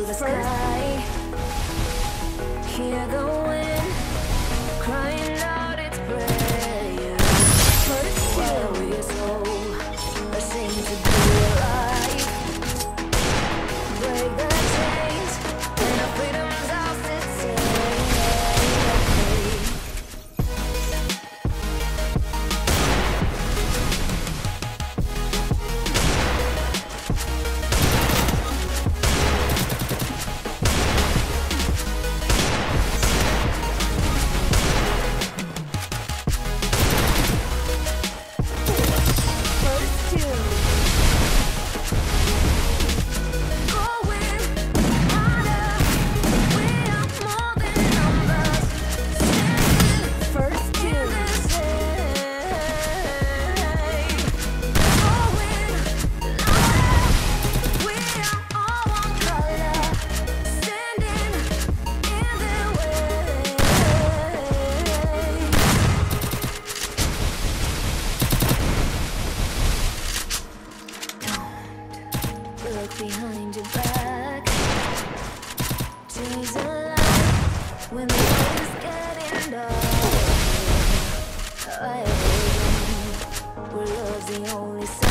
the sky. Hear the wind crying out its prayer. While we are so ashamed to be alive, break the chains and our freedom's ours to take. Look behind your back. Choose a life when the road is getting dark. I believe where love's the only